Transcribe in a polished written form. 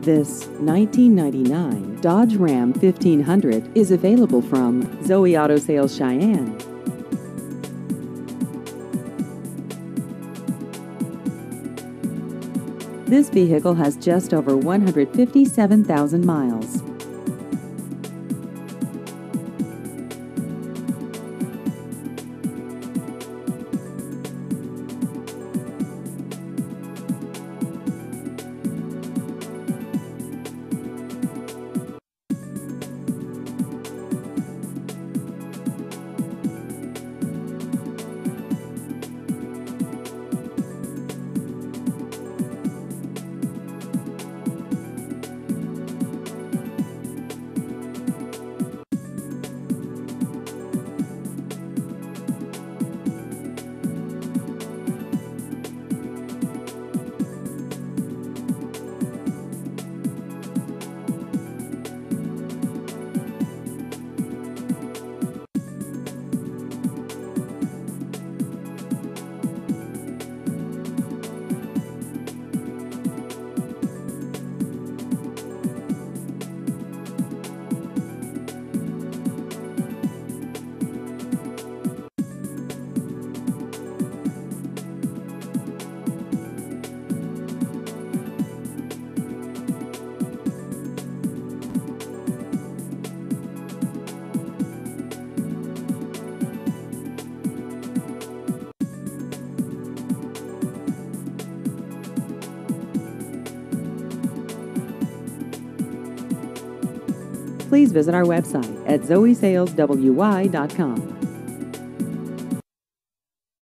This 1999 Dodge Ram 1500 is available from Zoe Auto Sales Cheyenne. This vehicle has just over 157,000 miles. Please visit our website at zoesaleswy.com.